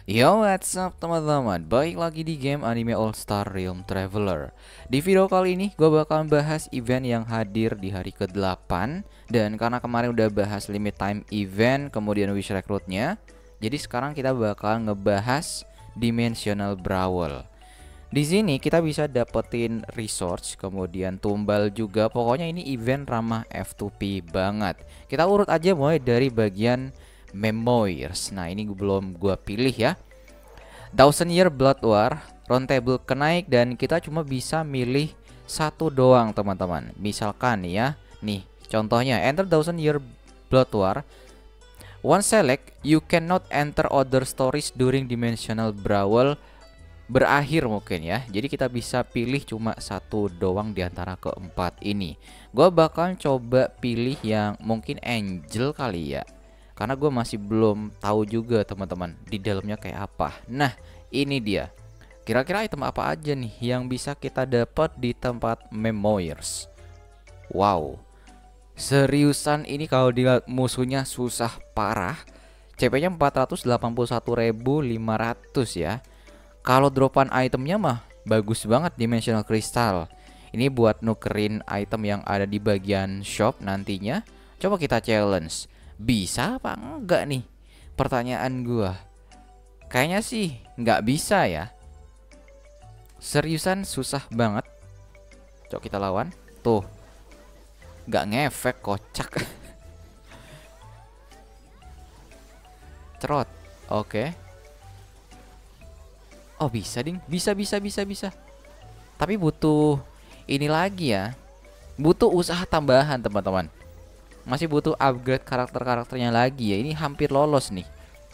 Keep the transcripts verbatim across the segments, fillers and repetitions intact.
Yo, what's up teman-teman? Balik lagi di game Anime All Star Realm Traveler. Di video kali ini gue bakal bahas event yang hadir di hari ke delapan. Dan karena kemarin udah bahas limit time event, kemudian wish recruitnya, jadi sekarang kita bakal ngebahas Dimensional Brawl. Di sini kita bisa dapetin resource, kemudian tumbal juga. Pokoknya ini event ramah F dua P banget. Kita urut aja mulai dari bagian Memoirs. Nah, ini belum gua pilih ya. Thousand Year Blood War, round table kenaik dan kita cuma bisa milih satu doang, teman-teman. Misalkan nih ya, nih contohnya enter Thousand Year Blood War. Once select, you cannot enter other stories during Dimensional Brawl berakhir mungkin ya. Jadi kita bisa pilih cuma satu doang di antara keempat ini. Gua bakal coba pilih yang mungkin Angel kali ya. Karena gue masih belum tahu juga teman-teman di dalamnya kayak apa. Nah, ini dia. Kira-kira item apa aja nih yang bisa kita dapat di tempat Memoirs? Wow. Seriusan ini kalau dilihat musuhnya susah parah. C P-nya empat ratus delapan puluh satu ribu lima ratus ya. Kalau dropan itemnya mah bagus banget Dimensional Crystal. Ini buat nukerin item yang ada di bagian shop nantinya. Coba kita challenge. Bisa apa enggak nih? Pertanyaan gua. Kayaknya sih nggak bisa ya. Seriusan susah banget. Coba kita lawan. Tuh. Nggak ngefek, kocak. Cerot. Oke. Oh, bisa ding. Bisa bisa bisa bisa. Tapi butuh ini lagi ya. Butuh usaha tambahan, teman-teman. Masih butuh upgrade karakter-karakternya lagi ya. Ini hampir lolos nih.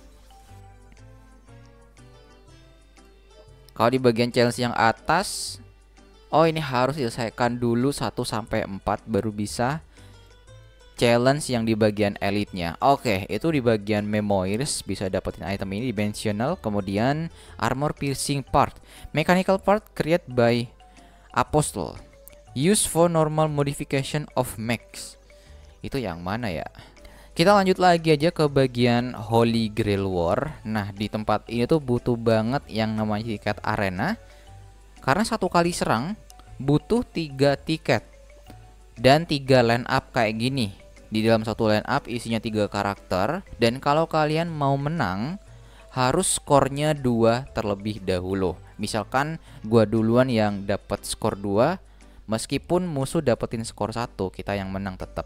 Kalau di bagian challenge yang atas, oh ini harus diselesaikan dulu satu sampai empat baru bisa challenge yang di bagian elite-nya. Oke, itu di bagian Memoirs bisa dapetin item ini dimensional, kemudian armor piercing part, mechanical part created by Apostle. Use for normal modification of mechs. Itu yang mana ya? Kita lanjut lagi aja ke bagian Holy Grail War. Nah, di tempat ini tuh butuh banget yang namanya tiket arena. Karena satu kali serang butuh tiga tiket dan tiga line up kayak gini. Di dalam satu line up isinya tiga karakter. Dan kalau kalian mau menang harus skornya dua terlebih dahulu. Misalkan gua duluan yang dapat skor dua, meskipun musuh dapetin skor satu, kita yang menang tetap.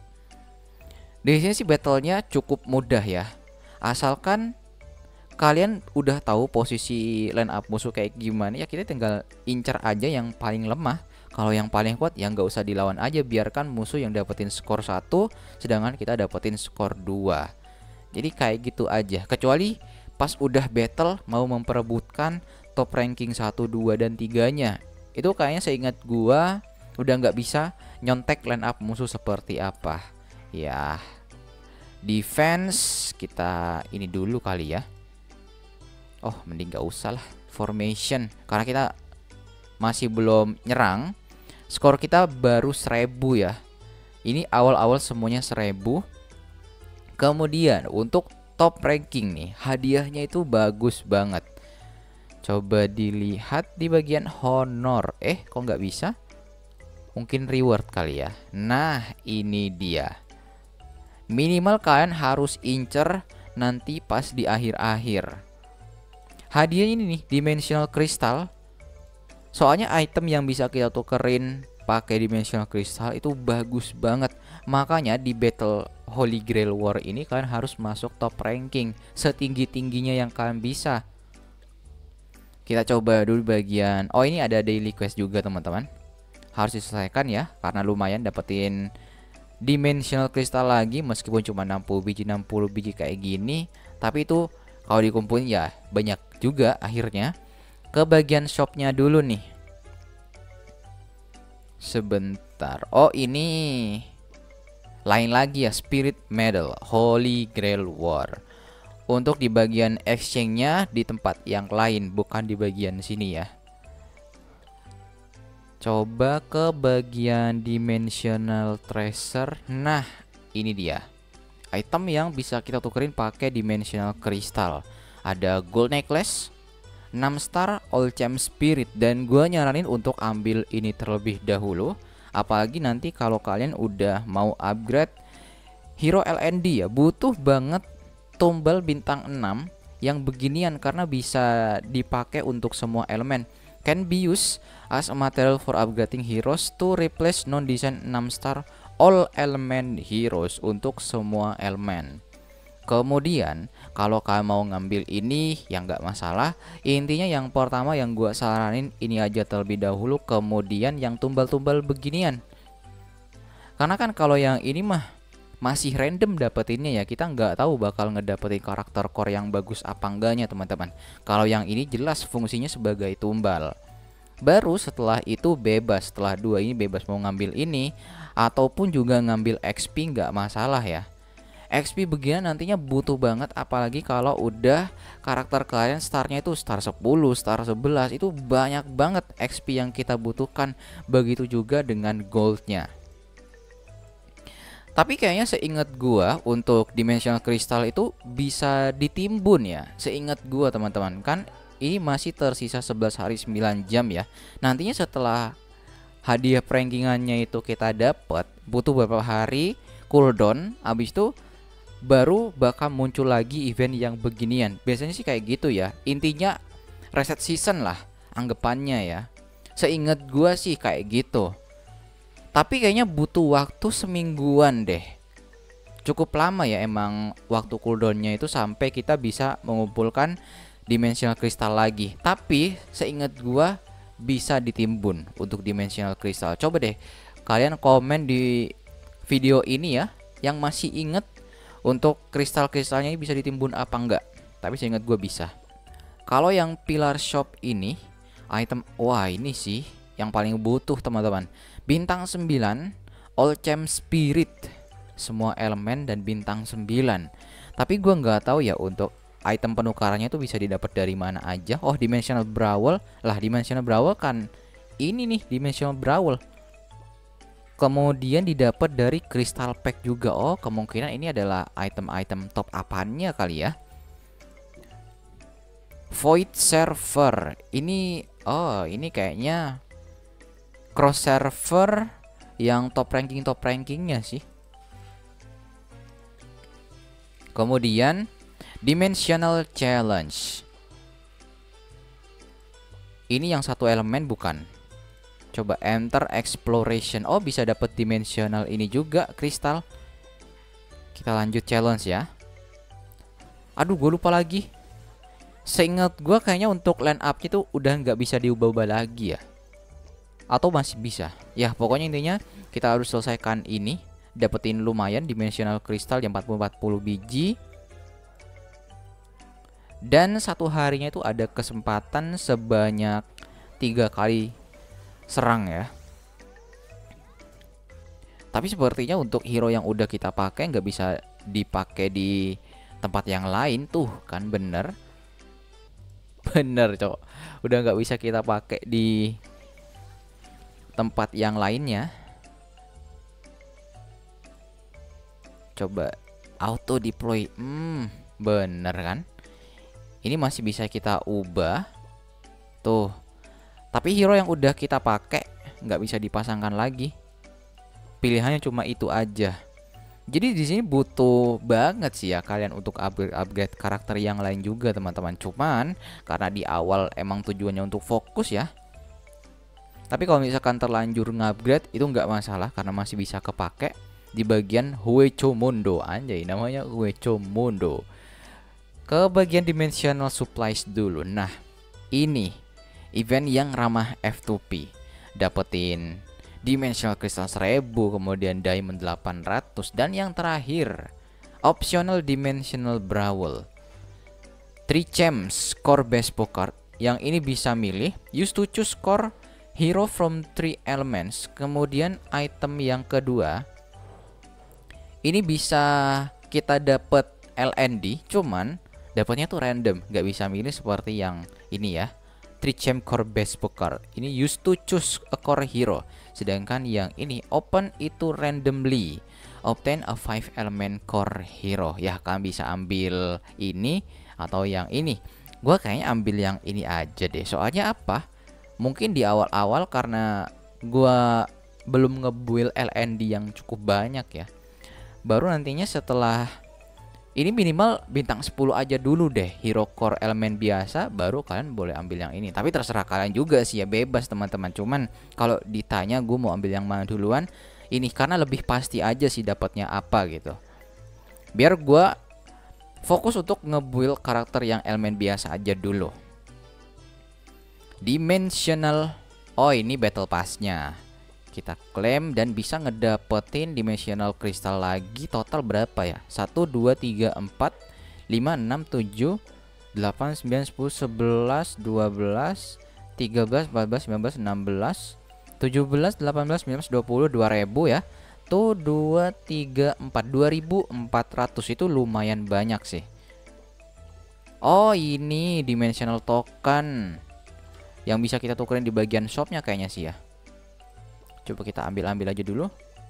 Di sini sih battlenya cukup mudah ya. Asalkan kalian udah tahu posisi line up musuh kayak gimana ya, kita tinggal incer aja yang paling lemah. Kalau yang paling kuat ya nggak usah dilawan aja, biarkan musuh yang dapetin skor satu sedangkan kita dapetin skor dua. Jadi kayak gitu aja. Kecuali pas udah battle mau memperebutkan top ranking satu, dua dan tiga-nya. Itu kayaknya seingat gua udah nggak bisa nyontek line up musuh seperti apa. Ya, defense kita ini dulu kali ya. Oh, mending gak usah lah. Formation, karena kita masih belum nyerang. Skor kita baru seribu ya. Ini awal-awal semuanya seribu. Kemudian untuk top ranking nih, hadiahnya itu bagus banget. Coba dilihat di bagian honor. Eh, kok nggak bisa? Mungkin reward kali ya. Nah, ini dia. Minimal kalian harus incer nanti pas di akhir-akhir. Hadiahnya ini nih, Dimensional Crystal. Soalnya item yang bisa kita tukerin pakai Dimensional Crystal itu bagus banget. Makanya di Battle Holy Grail War ini kalian harus masuk top ranking setinggi-tingginya yang kalian bisa. Kita coba dulu bagian. Oh, ini ada daily quest juga, teman-teman. Harus diselesaikan ya, karena lumayan dapetin Dimensional Crystal lagi, meskipun cuma enam puluh biji enam puluh biji kayak gini, tapi itu kalau dikumpulin ya banyak juga akhirnya. Ke bagian shopnya dulu nih. Sebentar. Oh, ini lain lagi ya, Spirit Medal Holy Grail War. Untuk di bagian exchange-nya di tempat yang lain, bukan di bagian sini ya. Coba ke bagian Dimensional Treasure. Nah, ini dia. Item yang bisa kita tukerin pakai Dimensional Crystal. ada gold necklace, enam star all gem spirit, dan gua nyaranin untuk ambil ini terlebih dahulu. Apalagi nanti kalau kalian udah mau upgrade hero L N D ya, butuh banget tumbal bintang enam yang beginian karena bisa dipakai untuk semua elemen. Can be used as a material for upgrading heroes to replace non-design enam star all element heroes untuk semua elemen. Kemudian kalau kalian mau ngambil ini ya nggak masalah. Intinya yang pertama yang gua saranin ini aja terlebih dahulu, kemudian yang tumbal-tumbal beginian. Karena kan kalau yang ini mah masih random dapetinnya ya, kita nggak tahu bakal ngedapetin karakter core yang bagus apa enggaknya teman-teman. Kalau yang ini jelas fungsinya sebagai tumbal. Baru setelah itu bebas, setelah dua ini bebas mau ngambil ini ataupun juga ngambil X P nggak masalah ya. X P begini nantinya butuh banget, apalagi kalau udah karakter kalian startnya itu star sepuluh, star sebelas, itu banyak banget X P yang kita butuhkan. Begitu juga dengan goldnya. Tapi kayaknya seingat gua untuk dimensional crystal itu bisa ditimbun ya. Seingat gua teman-teman, kan ini masih tersisa sebelas hari sembilan jam ya. Nantinya setelah hadiah prankingannya itu kita dapat, butuh beberapa hari cooldown, habis itu baru bakal muncul lagi event yang beginian. Biasanya sih kayak gitu ya. Intinya reset season lah anggapannya ya. Seingat gua sih kayak gitu. Tapi kayaknya butuh waktu semingguan deh. Cukup lama ya emang waktu cooldownnya itu sampai kita bisa mengumpulkan dimensional crystal lagi. Tapi seingat gua bisa ditimbun untuk dimensional crystal. Coba deh kalian komen di video ini ya yang masih inget untuk kristal-kristalnya ini bisa ditimbun apa enggak. Tapi seingat gua bisa. Kalau yang pilar shop ini item, wah ini sih yang paling butuh teman-teman. Bintang sembilan all gem spirit, semua elemen dan bintang sembilan. Tapi gua nggak tahu ya untuk item penukarannya itu bisa didapat dari mana aja. Oh, dimensional brawl lah, dimensional brawl kan ini nih, dimensional brawl. Kemudian didapat dari crystal pack juga. Oh, kemungkinan ini adalah item-item top apanya kali ya. Void server ini, oh ini kayaknya cross server yang top ranking top rankingnya sih. Kemudian dimensional challenge. Ini yang satu elemen bukan? Coba enter exploration. Oh bisa dapat dimensional ini juga kristal. Kita lanjut challenge ya. Aduh gue lupa lagi. Seingat gue kayaknya untuk line up itu udah nggak bisa diubah-ubah lagi ya. Atau masih bisa. Ya pokoknya intinya kita harus selesaikan ini. Dapetin lumayan dimensional kristal yang empat puluh empat puluh biji. Dan satu harinya itu ada kesempatan sebanyak tiga kali serang ya. Tapi sepertinya untuk hero yang udah kita pakai nggak bisa dipakai di tempat yang lain tuh kan, bener. Bener cok, udah nggak bisa kita pakai di tempat yang lainnya. Coba auto deploy, hmm bener kan, ini masih bisa kita ubah tuh. Tapi hero yang udah kita pakai nggak bisa dipasangkan lagi, pilihannya cuma itu aja. Jadi di sini butuh banget sih ya kalian untuk upgrade upgrade karakter yang lain juga teman-teman. Cuman karena di awal emang tujuannya untuk fokus ya. Tapi kalau misalkan terlanjur ngupgrade itu nggak masalah karena masih bisa kepake di bagian Hueco Mundo. Anjay namanya Hueco Mundo. Ke bagian dimensional supplies dulu. Nah ini event yang ramah F two P. Dapetin dimensional crystal seribu, kemudian diamond delapan ratus, dan yang terakhir optional dimensional brawl three gems core bespoke card. Yang ini bisa milih use to choose core hero from three elements. Kemudian item yang kedua ini bisa kita dapat L N D, cuman dapatnya tuh random, nggak bisa milih seperti yang ini ya. three gem core bespoke card ini use to choose a core hero. Sedangkan yang ini open itu randomly obtain a five element core hero. Ya kalian bisa ambil ini atau yang ini. Gua kayaknya ambil yang ini aja deh. Soalnya apa? Mungkin di awal-awal karena gua belum ngebuild L N D yang cukup banyak ya. Baru nantinya setelah ini minimal bintang sepuluh aja dulu deh hero core elemen biasa, baru kalian boleh ambil yang ini. Tapi terserah kalian juga sih ya, bebas teman-teman. Cuman kalau ditanya gue mau ambil yang mana duluan, ini karena lebih pasti aja sih dapatnya apa gitu. Biar gue fokus untuk ngebuild karakter yang elemen biasa aja dulu. Dimensional, oh ini battle pass-nya. Kita klaim dan bisa ngedapetin dimensional crystal lagi. Total berapa ya? satu, dua, tiga, empat, lima, enam, tujuh, delapan, sembilan, sepuluh, sebelas, dua belas, tiga belas, empat belas, lima belas, enam belas, tujuh belas, delapan belas, sembilan belas, dua puluh, dua ribu ya. Tuh dua, tiga, empat, dua ribu empat ratus, itu lumayan banyak sih. Oh ini dimensional token yang bisa kita tukerin di bagian shopnya kayaknya sih ya. Coba kita ambil-ambil aja dulu.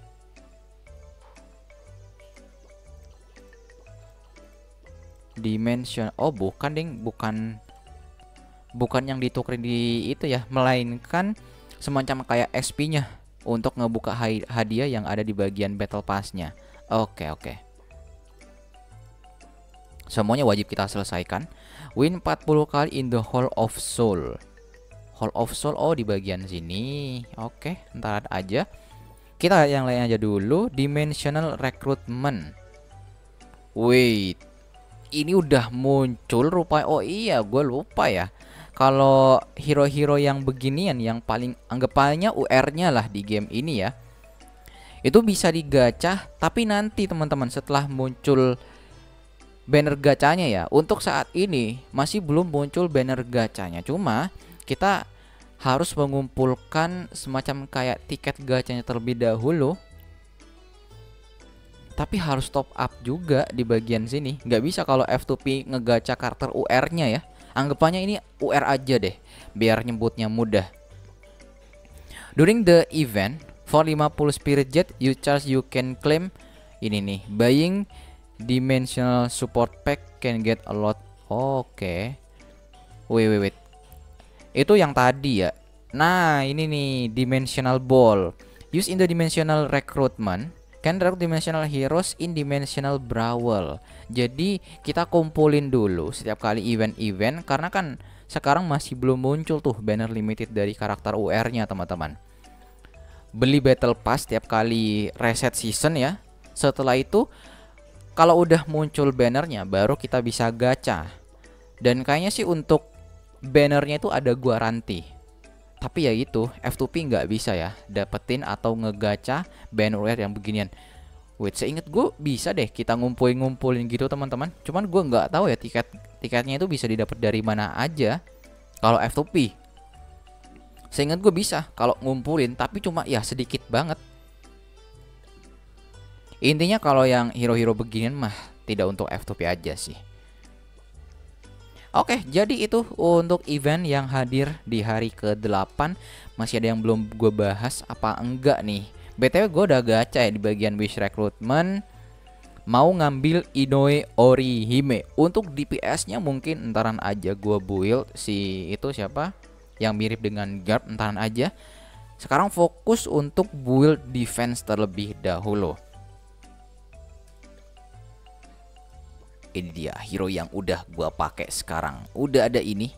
Dimension, oh bukan ding, bukan bukan yang ditukerin di itu ya, melainkan semacam kayak S P-nya untuk ngebuka hadiah yang ada di bagian battle pass-nya. Oke, oke. Semuanya wajib kita selesaikan. Win empat puluh kali in the Hall of Soul. Hall of Soul, oh di bagian sini. Oke, ntar aja. Kita yang lain aja dulu. Dimensional Recruitment. Wait, ini udah muncul rupanya. Oh iya, gue lupa ya. Kalau hero-hero yang beginian, yang paling anggapannya U R-nya lah di game ini ya, itu bisa digacah. Tapi nanti teman-teman setelah muncul banner gacanya ya. Untuk saat ini masih belum muncul banner gacanya. Cuma kita harus mengumpulkan semacam kayak tiket gacanya terlebih dahulu. Tapi harus top up juga di bagian sini. Nggak bisa kalau F two P ngegacha karakter U R-nya ya. Anggapannya ini U R aja deh, biar nyebutnya mudah. During the event, for lima puluh spirit jet you charge you can claim ini nih, buying dimensional support pack can get a lot. Oke. Okay. Wait, wait, wait. Itu yang tadi ya. Nah ini nih dimensional ball. Use in the dimensional recruitment. Can recruit dimensional heroes in dimensional brawl. Jadi kita kumpulin dulu setiap kali event-event. Karena kan sekarang masih belum muncul tuh banner limited dari karakter U R-nya teman-teman. Beli battle pass setiap kali reset season ya. Setelah itu kalau udah muncul bannernya baru kita bisa gacha. Dan kayaknya sih untuk bannernya itu ada garansi. Tapi ya itu F two P nggak bisa ya dapetin atau ngegacha banner U R yang beginian. Wait, seinget gue bisa deh kita ngumpulin-ngumpulin gitu teman-teman. Cuman gue nggak tahu ya tiket tiketnya itu bisa didapat dari mana aja. Kalau F two P seinget gue bisa kalau ngumpulin, tapi cuma ya sedikit banget. Intinya kalau yang hero-hero beginian mah tidak untuk F two P aja sih. Oke, jadi itu untuk event yang hadir di hari ke delapan. Masih ada yang belum gue bahas apa enggak nih. B T W gue udah gacha ya di bagian wish recruitment. Mau ngambil Inoue Orihime. Untuk D P S-nya mungkin entaran aja gue build si itu siapa yang mirip dengan Garp, entaran aja. Sekarang fokus untuk build defense terlebih dahulu. Ini dia hero yang udah gua pakai sekarang. Udah ada ini,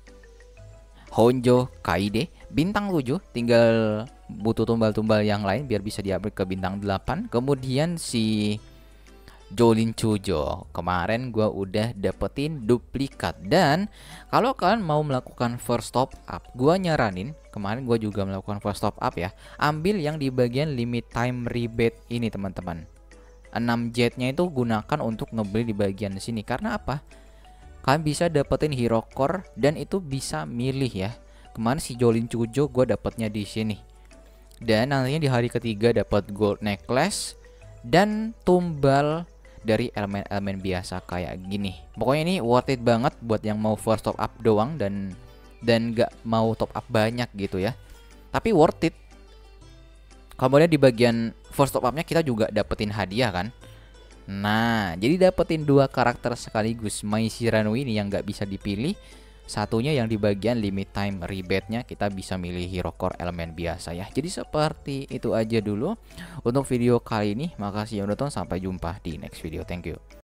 Honjo Kaide bintang tujuh, tinggal butuh tumbal-tumbal yang lain biar bisa diupgrade ke bintang delapan. Kemudian si Jolin Chujo, kemarin gua udah dapetin duplikat. Dan kalau kalian mau melakukan first top up, gua nyaranin, kemarin gua juga melakukan first top up ya, ambil yang di bagian limit time rebate ini teman-teman. enam jetnya itu gunakan untuk ngebeli di bagian sini. Karena apa? Kalian bisa dapetin hero core dan itu bisa milih ya. Kemarin si Jolin Chujo gue dapetnya di sini. Dan nantinya di hari ketiga dapat gold necklace dan tumbal dari elemen-elemen biasa kayak gini. Pokoknya ini worth it banget buat yang mau first top up doang dan dan gak mau top up banyak gitu ya. Tapi worth it. Kemudian di bagian first top up-nya kita juga dapetin hadiah kan. Nah, jadi dapetin dua karakter sekaligus Mai Shirano ini yang nggak bisa dipilih. Satunya yang di bagian limit time rebate-nya kita bisa milih hero core elemen biasa ya. Jadi seperti itu aja dulu untuk video kali ini. Makasih yang udah nonton, sampai jumpa di next video. Thank you.